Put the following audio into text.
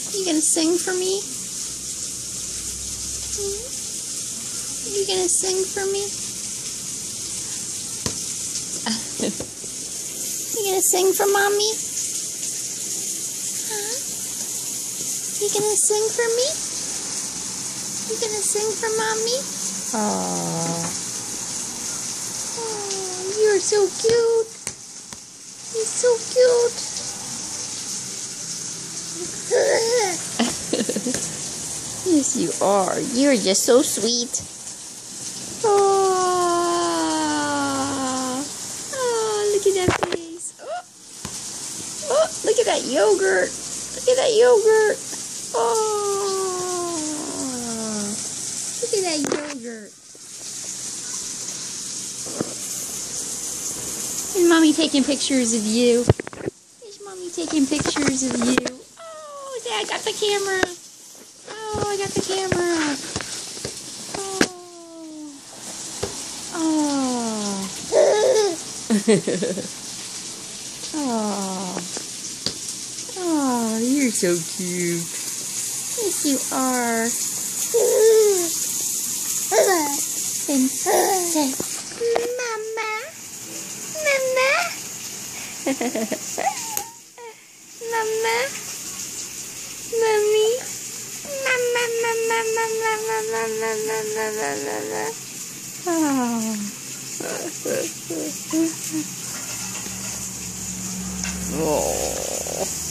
You gonna sing for me? You gonna sing for me? You gonna sing for mommy? Huh? You gonna sing for me? You gonna sing for mommy? Aww. Oh, you're so cute. You're so cute. Yes, you are. You're just so sweet. Oh, look at that face. Oh, look at that yogurt. Look at that yogurt. Oh, look at that yogurt. Is mommy taking pictures of you? Is mommy taking pictures of you? Oh, Dad got the camera. Oh, I got the camera. Oh. Oh. Oh, you're so cute. Yes, you are. And say, Mama. Mama. Mama. Mommy. Mama, mama, mama, mama, mama, mama, mama. Oh. Oh.